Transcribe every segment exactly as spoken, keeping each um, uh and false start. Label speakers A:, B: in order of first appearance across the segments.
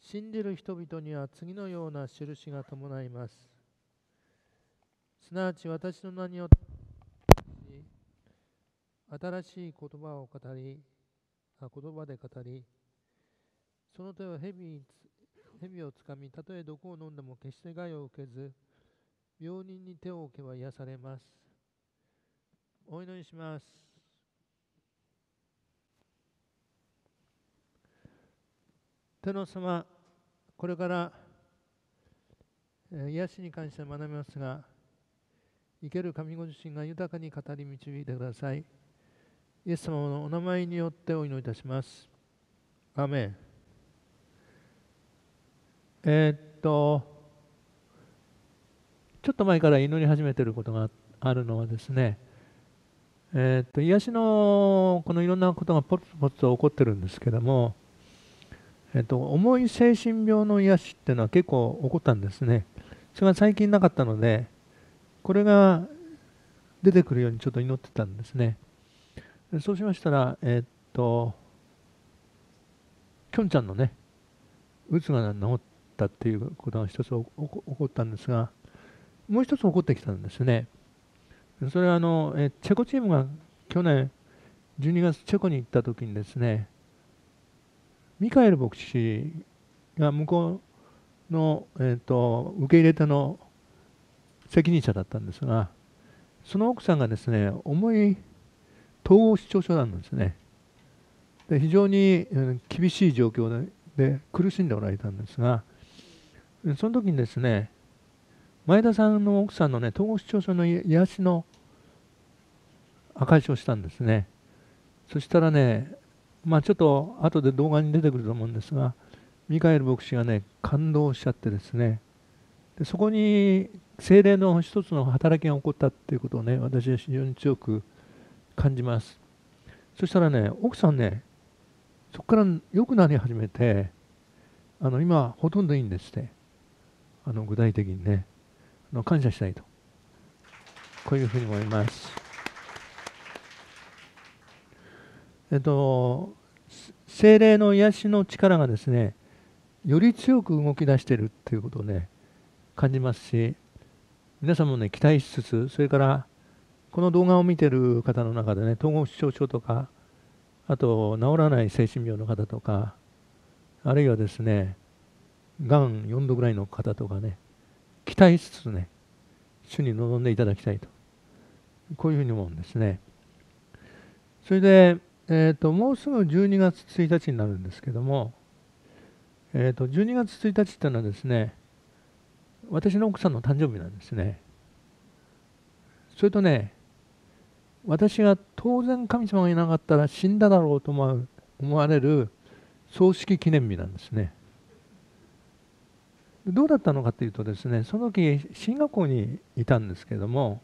A: 信じる人々には次のような印が伴います。すなわち私の名によって新しい言葉を語り、あ言葉で語り、その手を蛇につ蛇をつかみ、たとえ毒を飲んでも決して害を受けず、病人に手を置けば癒されます。お祈りします。天皇様、これからえー癒しに関して学びますが、生ける神ご自身が豊かに語り導いてください。イエス様のお名前によってお祈りいたします。アーメン。えーっと、ちょっと前から祈り始めていることがあるのはですね、えーっと癒しのこのいろんなことがポツポツと起こってるんですけども、えーっと重い精神病の癒しっていうのは結構起こったんですね。それが最近なかったので、これが出てくるようにちょっと祈ってたんですね。そうしましたら、えーっと、きょんちゃんのね、うつが治ったっていうことが一つ起こったんですが、もう一つ起こってきたんですね。それはあの、えチェコチームが去年じゅうにがつチェコに行った時にですね、ミカエル牧師が向こうの、えーと、受け入れ手の責任者だったんですが、その奥さんがですね、重い統合失調症なんですね。で非常に、うん、厳しい状況で、で苦しんでおられたんですが、その時にですね、前田さんの奥さんのね、統合失調症の癒しの証しをしたんですね。そしたらね、まあちょっと後で動画に出てくると思うんですが、ミカエル牧師がね、感動しちゃってですね、でそこに聖霊の一つの働きが起こったっていうことをね、私は非常に強く感じます。そしたらね、奥さんね、そこから良くなり始めて、あの今ほとんどいいんですって。あの具体的にね、あの感謝したいと、こういうふうに思います。えっと、聖霊の癒しの力がですね、より強く動き出しているっていうことをね、感じますし、皆さんもね、期待しつつ、それからこの動画を見ている方の中でね、統合失調症とか、あと治らない精神病の方とか、あるいはですね、がんよんどぐらいの方とかね、期待しつつね、主に臨んでいただきたいと、こういうふうに思うんですね。それで、えーと、もうすぐじゅうにがつついたちになるんですけども、えーと、じゅうにがつついたちっていうのはですね、私の奥さんの誕生日なんですね。それとね、私が当然神様がいなかったら死んだだろうと思う思われる葬式記念日なんですね。どうだったのかというとですね、その時進学校にいたんですけども、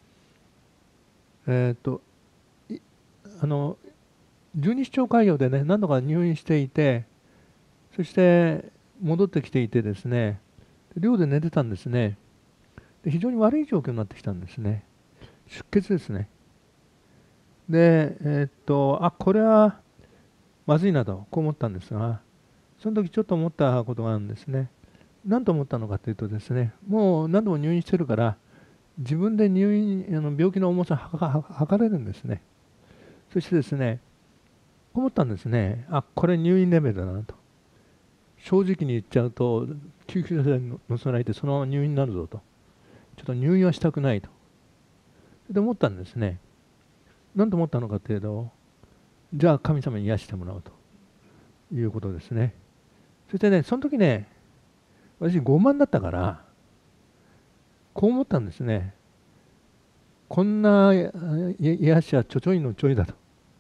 A: えっ、ー、とあの十二指腸潰瘍でね、何度か入院していて、そして戻ってきていてですね、寮で寝てたんですね。で非常に悪い状況になってきたんですね。出血ですね。で、えっ、ー、とあこれはまずいなとこう思ったんですが、その時ちょっと思ったことがあるんですね。何と思ったのかというとですね、もう何度も入院してるから自分で入院あの病気の重さを測れるんですね。そしてですね、こう思ったんですね。あこれ入院レベルだなと。正直に言っちゃうと救急車に乗せられてそのまま入院になるぞと。ちょっと入院はしたくないと。で思ったんですね。何と思ったのかというと、じゃあ神様に癒してもらおうということですね。そしてね、その時ね、私傲慢だったから、こう思ったんですね。こんな癒しはちょちょいのちょいだと。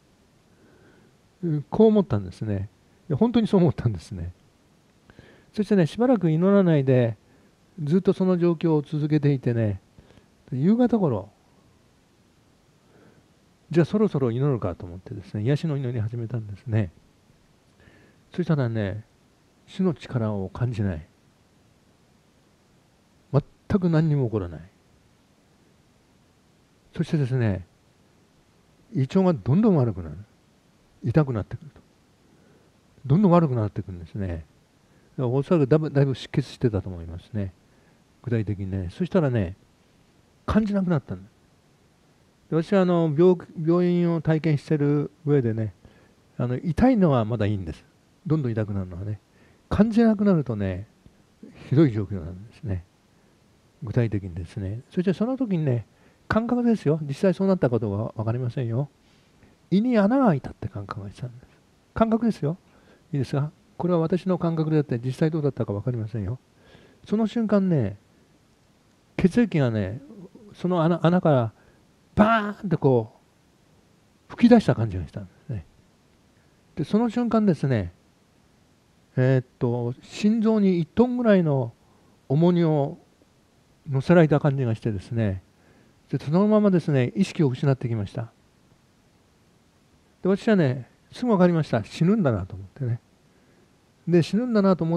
A: こう思ったんですね。本当にそう思ったんですね。そしてね、しばらく祈らないで、ずっとその状況を続けていてね、夕方頃、じゃあそろそろ祈るかと思ってですね、癒しの祈り始めたんですね。そしたらね、主の力を感じない。全く何にも起こらない。そしてですね、胃腸がどんどん悪くなる。痛くなってくると。どんどん悪くなってくるんですね。 おそらくだいぶ、だいぶ出血してたと思いますね。具体的にね。そしたらね、感じなくなったんだ。で私はあの 病, 病院を体験してる上でね、あの痛いのはまだいいんです。どんどん痛くなるのはね。感じなくなるとね、ひどい状況なんですね。具体的にですね。そしてその時にね、感覚ですよ。実際そうなったことは分かりませんよ。胃に穴が開いたって感覚がしたんです。感覚ですよ。いいですか？これは私の感覚であって、実際どうだったか分かりませんよ。その瞬間ね、血液がね、その 穴, 穴からバーンってこう、吹き出した感じがしたんですね。で、その瞬間ですね、えーっと、心臓にいちトンぐらいの重荷を乗せられた感じがしてですね、でそのままですね、意識を失ってきました。で、私はね、すぐ分かりました。死ぬんだなと思ってね。で、死ぬんだなと思って、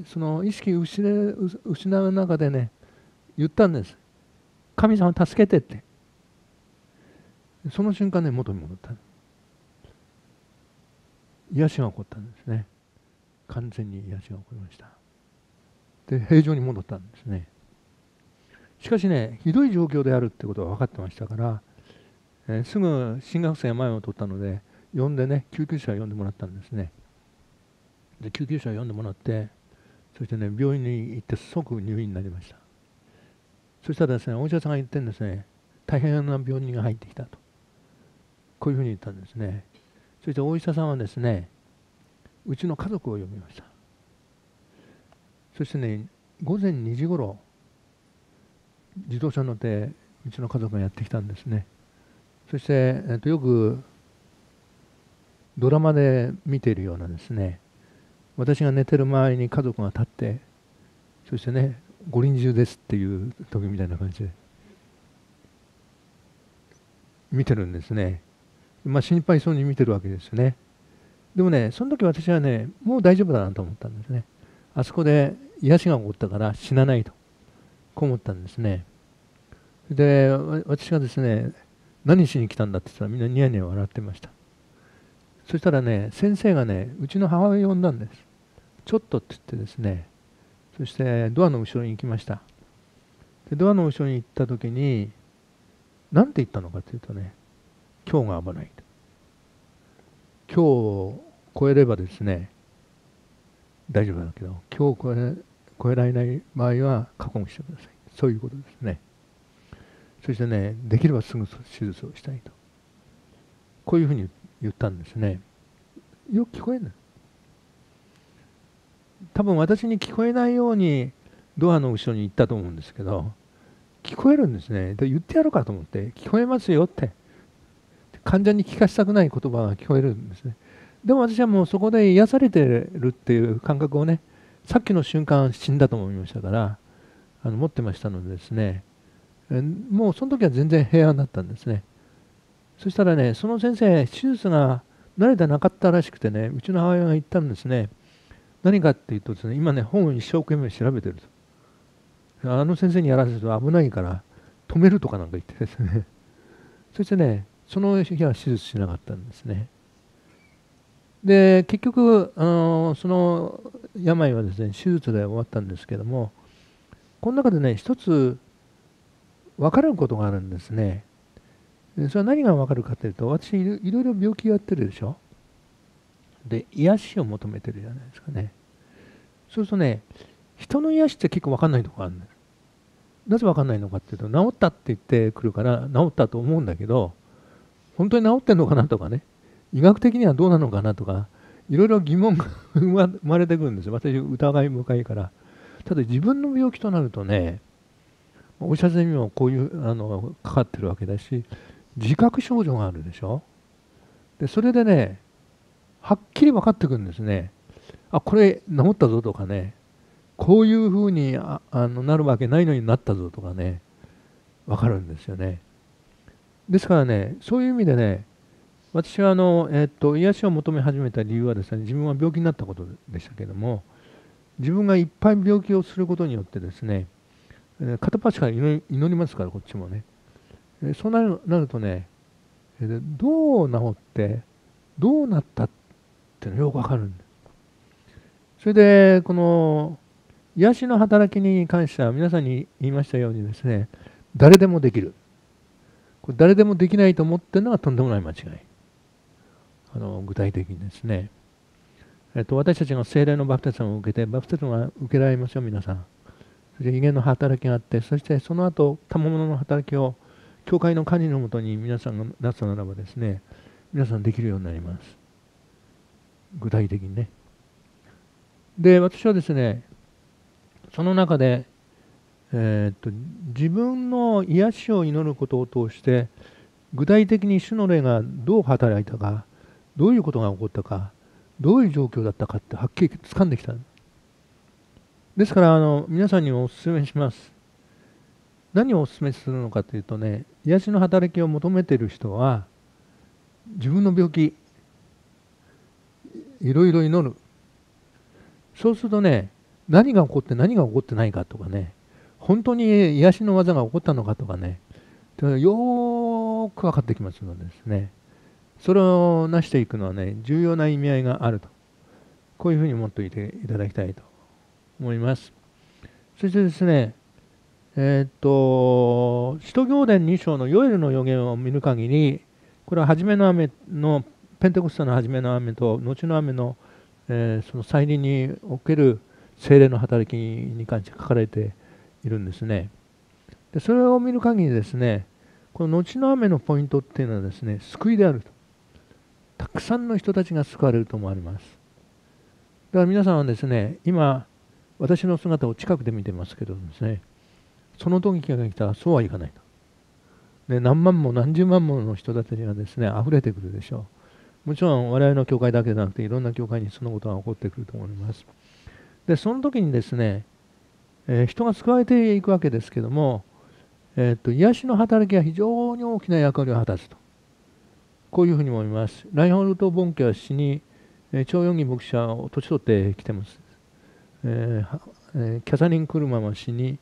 A: その意識を失う、失う中でね、言ったんです。神様助けてって。その瞬間ね、元に戻った。癒しが起こったんですね。完全に癒しが起こりました。で、平常に戻ったんですね。しかしね、ひどい状況であるってことは分かってましたから、えーすぐ進学生が前を取ったので、呼んでね、救急車を呼んでもらったんですね。で、救急車を呼んでもらって、そしてね、病院に行って即入院になりました。そしたらですね、お医者さんが言ってるんですね、大変な病人が入ってきたと。こういうふうに言ったんですね。そしてお医者さんはですね、うちの家族を呼びました。そしてね、午前にじごろ、自動車に乗ってうちの家族がやってきたんですね。そして、えっと、よくドラマで見ているようなですね、私が寝てる周りに家族が立って、そしてね、ご臨終ですっていう時みたいな感じで見てるんですね。まあ心配そうに見てるわけですね。でもね、その時私はね、もう大丈夫だなと思ったんですね。あそこで癒しが起こったから死なないと、こう思ったんですね。で、私がですね、何しに来たんだって言ったらみんなニヤニヤ笑ってました。そしたらね、先生がね、うちの母親を呼んだんです。ちょっとって言ってですね、そしてドアの後ろに行きました。でドアの後ろに行った時に、何て言ったのかというとね、今日が危ないと。今日を超えればですね、大丈夫だけど、今日超え、超えられない場合は覚悟してください。そういうことですね。そしてね、できればすぐ手術をしたいと。こういうふうに言ったんですね。よく聞こえる。多分私に聞こえないようにドアの後ろに行ったと思うんですけど、聞こえるんですね。で言ってやろうかと思って、聞こえますよって。患者に聞かせたくない言葉が聞こえるんですね。でも私はもうそこで癒されてるっていう感覚をね、さっきの瞬間死んだと思いましたから、あの持ってましたのでですね、もうその時は全然平安だったんですね。そしたらね、その先生、手術が慣れてなかったらしくてね、うちの母親が言ったんですね。何かっていうとですね、今ね、本を一生懸命調べてると。あの先生にやらせると危ないから止めるとかなんか言ってですね。そしてね、その日は手術しなかったんですね。で、結局、あのその病はですね、手術で終わったんですけども、この中でね、一つ分かることがあるんですね。それは何が分かるかというと、私いろいろ病気やってるでしょ。で、癒しを求めてるじゃないですかね。そうするとね、人の癒しって結構分かんないところあるんです。なぜ分かんないのかっていうと、治ったって言ってくるから治ったと思うんだけど、本当に治ってんのかなとかね、医学的にはどうなのかなとか、いろいろ疑問が生まれてくるんですよ。私疑い深いから。ただ自分の病気となるとね、お医者さんにもこういうあのかかってるわけだし、自覚症状があるでしょ。でそれでね、はっきり分かってくるんですね。あ、これ治ったぞとかね、こういうふうにああのなるわけないのになったぞとかね、分かるんですよね。ですからね、そういう意味でね、私はあの、えっと、癒しを求め始めた理由はですね、自分は病気になったことでしたけども、自分がいっぱい病気をすることによってですね、えー片っ端から祈り祈りますから、こっちもね。えーそうなるなるとね、えーどう治って、どうなったっていうのがよくわかるんです。 それでこの癒しの働きに関しては皆さんに言いましたようにですね、誰でもできる。これ誰でもできないと思ってるのはとんでもない間違い。あの具体的にですね、えっと、私たちが聖霊のバプテスマを受けて、バプテスマが受けられますよ、皆さん。そして威厳の働きがあって、そしてその後、賜物の働きを教会の管理のもとに皆さんがなすならばですね、皆さんできるようになります。具体的にね。で、私はですね、その中で、えー、っと自分の癒しを祈ることを通して、具体的に主の霊がどう働いたか、どういうことが起こったか、どういう状況だったかってはっきり掴んできた。ですからあの皆さんにもお勧めします。何をお勧めするのかというとね、癒しの働きを求めている人は、自分の病気、いろいろ祈る。そうするとね、何が起こって何が起こってないかとかね、本当に癒しの技が起こったのかとかね、よーく分かってきますのでですね、それを成していくのはね、重要な意味合いがあると。こういうふうに思っておいていただきたいと思います。そしてですね、えー、っと、使徒行伝に章のヨエルの予言を見る限り、これは初めの雨の、ペンテコステの初めの雨と、後の雨の、えー、その再臨における聖霊の働きに関して書かれているんですね。でそれを見る限りですね、この後の雨のポイントっていうのはですね、救いであると。たくさんの人たちが救われると思われます。だから皆さんはですね、今、私の姿を近くで見てますけどですね、その時が来たらそうはいかないと。で何万も何十万もの人たちがですね、溢れてくるでしょう。もちろん我々の教会だけでなくて、いろんな教会にそのことが起こってくると思います。で、その時にですね、えー、人が救われていくわけですけども、えー、と癒しの働きは非常に大きな役割を果たすと。こういうふうに思います。ラインホルト・ボンケは死に、えー、超四義牧師は年取ってきてます。えーえー、キャサリン・クルマンは死に、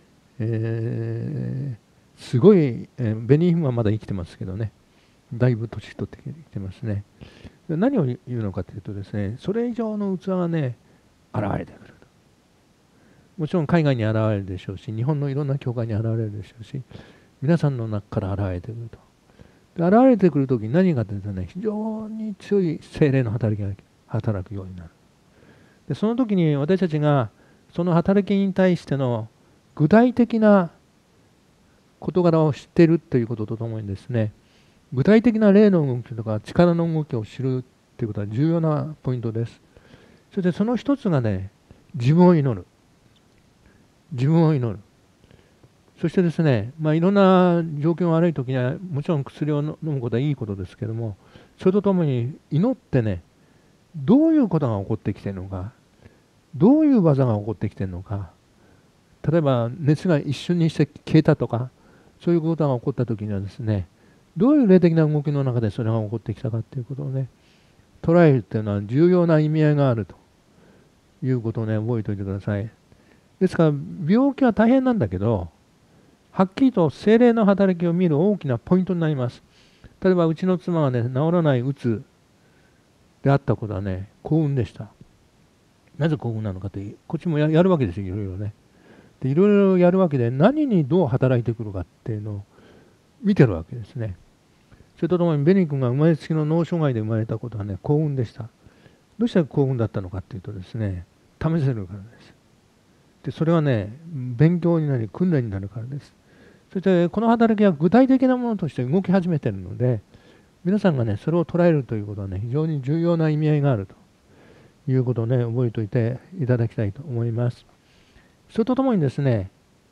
A: えー、すごい、えー、ベニーヒムはまだ生きてますけどね、だいぶ年取ってきてますね。何を言うのかというとですね、それ以上の器がね、現れてくると。もちろん海外に現れるでしょうし、日本のいろんな教会に現れるでしょうし、皆さんの中から現れてくると。で現れてくるときに何かというとね、非常に強い聖霊の働きが働くようになる。でその時に私たちがその働きに対しての具体的な事柄を知っているということとともにですね、具体的な霊の動きとか力の動きを知るということは重要なポイントです。そしてその一つがね、自分を祈る。自分を祈る。そしてですね、まあ、いろんな状況が悪い時にはもちろん薬を飲むことはいいことですけども、それとともに祈ってね、どういうことが起こってきているのか、どういう技が起こってきているのか、例えば熱が一瞬にして消えたとか、そういうことが起こった時にはですね、どういう霊的な動きの中でそれが起こってきたかということをね、捉えるというのは重要な意味合いがあるということをね、覚えておいてください。ですから病気は大変なんだけど、はっきりと聖霊の働きを見る大きなポイントになります。例えばうちの妻がね、治らないうつであったことはね、幸運でした。なぜ幸運なのかという、こっちも や, やるわけですよ、いろいろね。でいろいろやるわけで、何にどう働いてくるかっていうのを見てるわけですね。それとともにベニー君が生まれつきの脳障害で生まれたことはね、幸運でした。どうして幸運だったのかっていうとですね、試せるからです。でそれはね、勉強になり訓練になるからです。そしてこの働きは具体的なものとして動き始めているので、皆さんがね、それを捉えるということはね、非常に重要な意味合いがあるということをね、覚えておいていただきたいと思います。それとともにですね、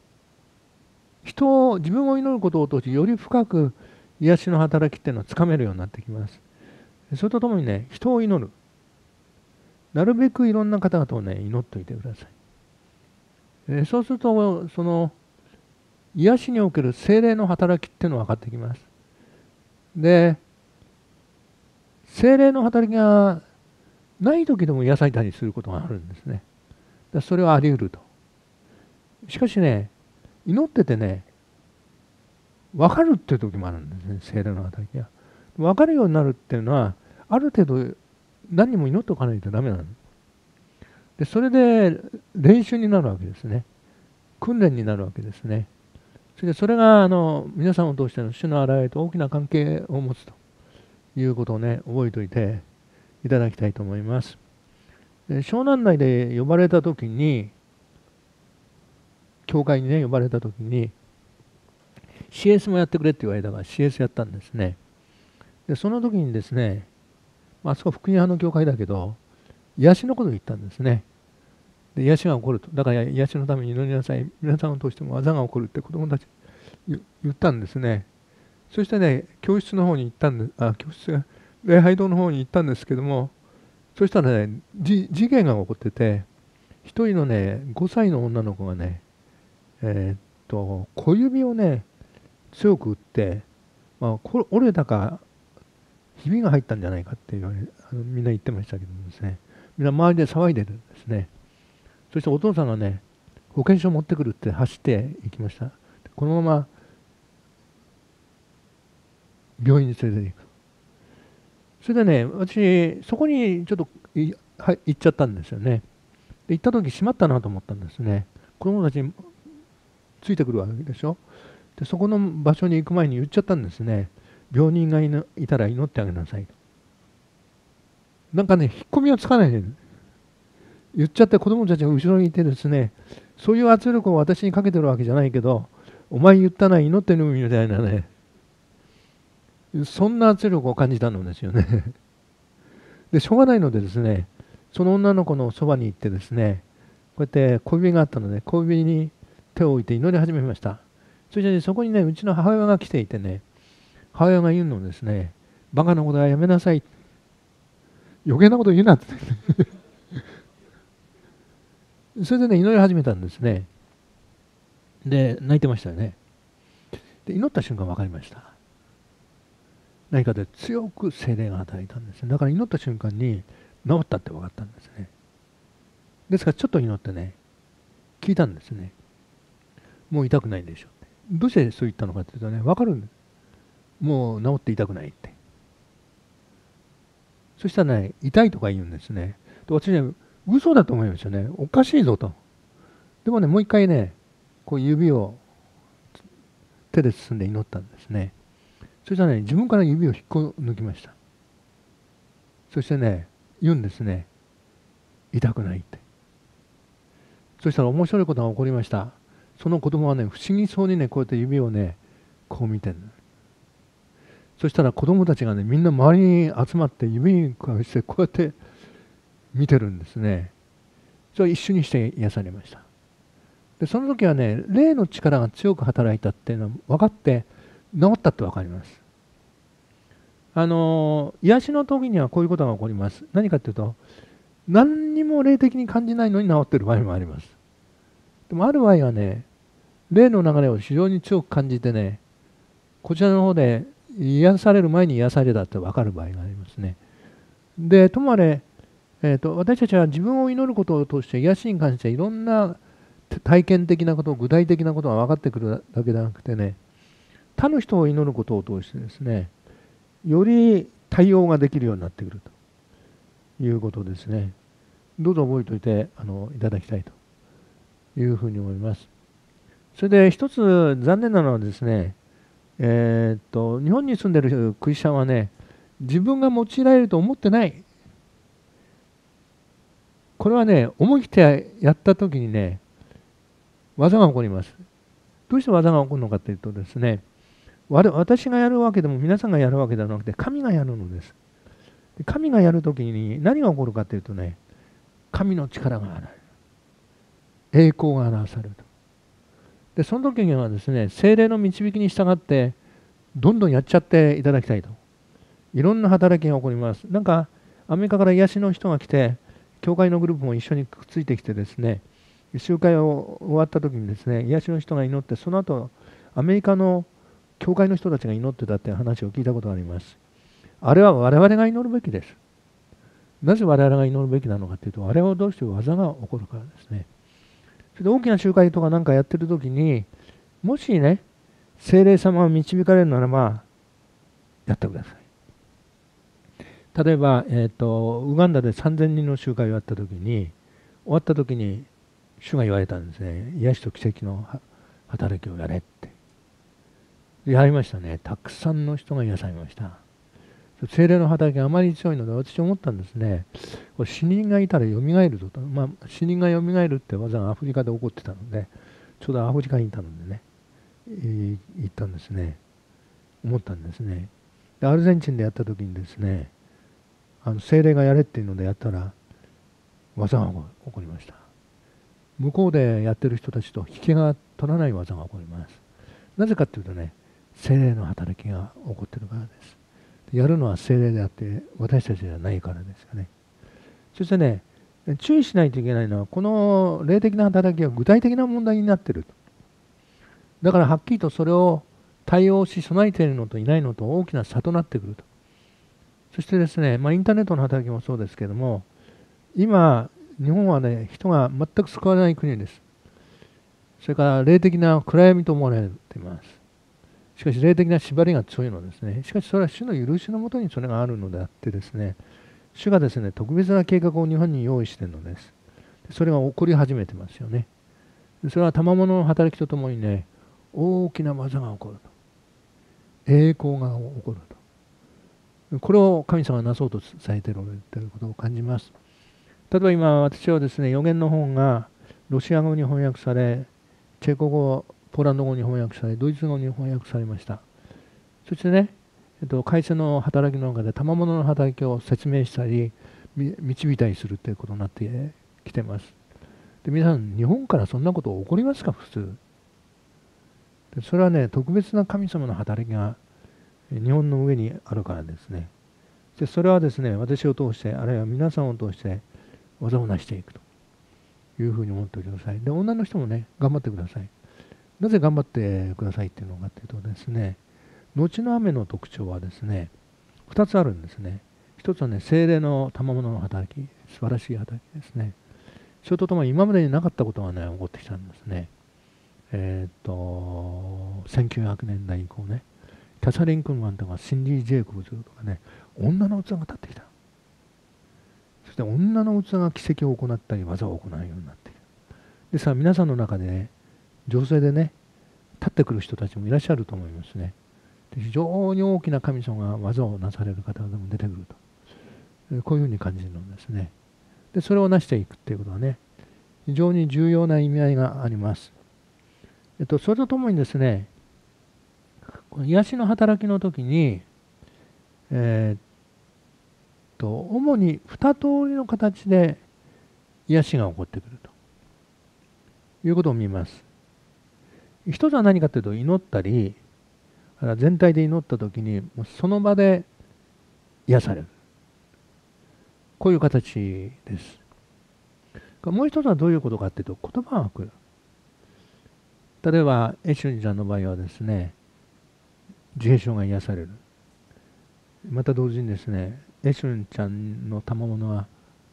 A: 人を、自分を祈ることを通してより深く癒しの働きっていうのはつかめるようになってきます。それとともにね、人を祈る。なるべくいろんな方々をね、祈っておいてください。えそうすると、その癒しにおける聖霊の働きっていうのが分かってきます。で、聖霊の働きがない時でも癒されたりすることがあるんですね。だそれはあり得ると。しかしね、祈っててね、分かるっていう時もあるんですね、聖霊の働きが。分かるようになるっていうのは、ある程度何人も祈っておかないとダメなの。 でそれで練習になるわけですね。訓練になるわけですね。それでそれがあの皆さんを通しての主の現れと大きな関係を持つということをね、覚えておいていただきたいと思います。で湘南内で呼ばれた時に、教会にね呼ばれた時に シーエス もやってくれって言われたから シーエス やったんですね。でその時にですね、まあそこ福音派の教会だけど癒しのことを言ったんですね。で癒しが起こると。だから癒しのために祈りなさい。皆さんを通しても技が起こるって子供たち言ったんですね。そしてね、教室の方に行ったんで、あ、教室が、礼拝堂の方に行ったんですけども、そしたらね、事件が起こってて、一人のね、ごさいの女の子がね、えーっと、小指をね、強く打って、まあ、これ折れたか、ひびが入ったんじゃないかって言われ、あのみんな言ってましたけどもですね、みんな周りで騒いでるんですね。そしてお父さんがね、保険証を持ってくるって走って行きました。このまま病院に連れて行く。それでね、私、そこにちょっといは行っちゃったんですよね。で行った時、しまったなと思ったんですね。子供たちについてくるわけでしょ。でそこの場所に行く前に言っちゃったんですね。病人がいな、いたら祈ってあげなさいと。なんかね、引っ込みはつかないで言っちゃって、子供たちが後ろにいてですね、そういう圧力を私にかけてるわけじゃないけど、お前言ったな、祈ってるみたいなね、そんな圧力を感じたのですよね。で、しょうがないのでですね、その女の子のそばに行ってですね、こうやって小指があったので、小指に手を置いて祈り始めました。そして、ね、そこにね、うちの母親が来ていてね、母親が言うのですね、バカなことはやめなさい。余計なこと言うなって。それでね、祈り始めたんですね。で、泣いてましたよね。で、祈った瞬間分かりました。何かで強く聖霊が働いたんですね。だから祈った瞬間に治ったって分かったんですね。ですからちょっと祈ってね、聞いたんですね。もう痛くないでしょうって。どうしてそう言ったのかっていうとね、分かるんです。もう治って痛くないって。そしたらね、痛いとか言うんですね。で私ね、嘘だと思いましたね。おかしいぞと。でもね、もう一回ね、こう指を手で包んで祈ったんですね。そしたらね、自分から指を引っこ抜きました。そしてね、言うんですね。痛くないって。そしたら面白いことが起こりました。その子供はね、不思議そうにね、こうやって指をね、こう見てる。そしたら子供たちがね、みんな周りに集まって指にかしてこうやって見てるんですね。それを一緒にして癒されました。で、その時はね、霊の力が強く働いたっていうのは分かって、治ったって分かります。あのー、癒しの時にはこういうことが起こります。何かっていうと、何にも霊的に感じないのに治ってる場合もあります。でもある場合はね、霊の流れを非常に強く感じてね、こちらの方で癒される前に癒されたって分かる場合がありますね。で、ともあれ、えーと、私たちは自分を祈ることを通して癒しに関していろんな体験的なこと、具体的なことが分かってくるだけではなくてね、他の人を祈ることを通してですね、より対応ができるようになってくるということですね。どうぞ覚えておいてあのいただきたいというふうに思います。それで一つ残念なのはですね、えー、っと日本に住んでいるクリスチャンはね、自分が用いられると思ってない。これはね、思い切ってやったときにね、技が起こります。どうして技が起こるのかというとですね、私がやるわけでも皆さんがやるわけではなくて、神がやるのです。神がやるときに何が起こるかというとね、神の力が現れる。栄光が表されると。で、その時にはですね、聖霊の導きに従って、どんどんやっちゃっていただきたいと。いろんな働きが起こります。なんか、アメリカから癒しの人が来て、教会のグループも一緒にくっついてきてですね、集会を終わった時にですね、癒しの人が祈って、その後、アメリカの教会の人たちが祈ってたっていう話を聞いたことがあります。あれは我々が祈るべきです。なぜ我々が祈るべきなのかというと、あれをどうして技が起こるからですね。それで大きな集会とかなんかやってる時に、もしね、聖霊様が導かれるならば、やってください。例えば、えーと、ウガンダでさんぜんにんの集会をやった時に、 終わった時に主が言われたんですね。癒しと奇跡の働きをやれって。やりましたね。たくさんの人が癒されました。精霊の働きがあまり強いので、私思ったんですね。これ死人がいたらよみがえるぞと。まあ、死人がよみがえるって技がアフリカで起こってたので、ちょうどアフリカにいたのでね、言ったんですね。思ったんですね。でアルゼンチンでやった時にですね、あの精霊がやれっていうのでやったら、技が起こりました。向こうでやってる人たちと引きが取らない技が起こります。なぜかというとね、精霊の働きが起こってるからです。やるのは精霊であって私たちじゃないからですよね。そしてね、注意しないといけないのは、この霊的な働きは具体的な問題になっている。だからはっきりとそれを対応し備えているのといないのと大きな差となってくると。そしてですね、まあ、インターネットの働きもそうですけども、今日本はね、人が全く救われない国です。それから霊的な暗闇と思われています。しかし霊的な縛りが強いのですね。しかしそれは主の許しのもとにそれがあるのであってですね、主がですね、特別な計画を日本に用意しているのです。それが起こり始めてますよね。それは賜物の働きとともにね、大きな技が起こると。栄光が起こると。これを神様がなそうとされているということを感じます。例えば今私はですね、予言の本がロシア語に翻訳され、チェコ語、ポーランド語に翻訳され、ドイツ語に翻訳されました。そしてね、えっと、会社の働きの中で賜物の働きを説明したり、導いたりするということになってきています。で、皆さん、日本からそんなこと起こりますか、普通。でそれはね、特別な神様の働きが日本の上にあるからですね。でそれはですね、私を通して、あるいは皆さんを通して、技を成していくというふうに思っておいてください。で、女の人もね、頑張ってください。なぜ頑張ってくださいっていうのかというとですね、後の雨の特徴はですね、ふたつあるんですね。ひとつはね、精霊の賜物の働き、素晴らしい働きですね。それとともに今までになかったことがね、起こってきたんですね。えー、っと、せんきゅうひゃくねんだい以降ね、キャサリン・クンマンとかシンディ・ジェイコブズとかね、女の器が立ってきた。そして女の器が奇跡を行ったり、技を行うようになっている。でさあ、皆さんの中でね、女性でね、立ってくる人たちもいらっしゃると思いますね。非常に大きな神様が技をなされる方でも出てくると、こういうふうに感じるのですね。でそれを成していくっていうことはね、非常に重要な意味合いがあります。えっと、それとともにですね、この癒しの働きの時に、えー、っと主に二通りの形で癒しが起こってくるということを見ます。一つは何かというと、祈ったり、全体で祈った時にその場で癒される、こういう形です。もう一つはどういうことかというと、言葉が来る。例えばエシュンちゃんの場合はですね、自閉症が癒される。また同時にですね、エシュンちゃんの賜物は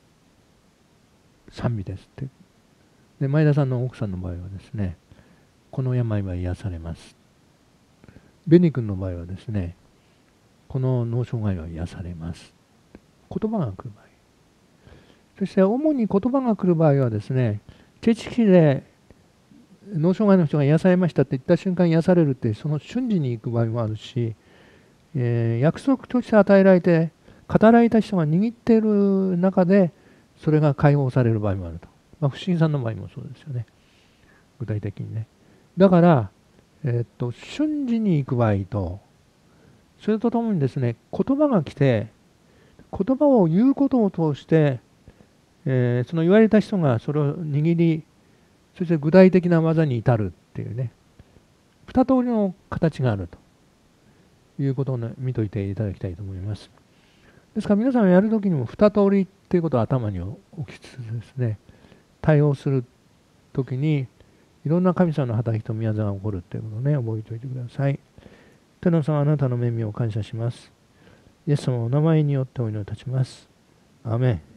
A: 賛美ですって。で前田さんの奥さんの場合はですね、この病は癒されます。ベニ君の場合はですね、この脳障害は癒されます。言葉が来る場合。そして主に言葉が来る場合はですね、知識で脳障害の人が癒されましたって言った瞬間癒されるって、その瞬時に行く場合もあるし、えー、約束として与えられて語られた人が握っている中でそれが解放される場合もあると。まあ、不思議さんの場合もそうですよね、具体的にね。だから、えー、っと瞬時に行く場合と、それとともにですね、言葉が来て言葉を言うことを通して、えー、その言われた人がそれを握り、そして具体的な技に至るっていうね、二通りの形があるということを、ね、見といていただきたいと思います。ですから皆さんがやるときにも二通りっていうことを頭に置きつつですね、対応するときにいろんな神様の働きと宮沢が起こるっていうことをね、覚えておいてください。天皇様、あなたの恵みを感謝します。イエス様のお名前によってお祈りいたします。アーメン。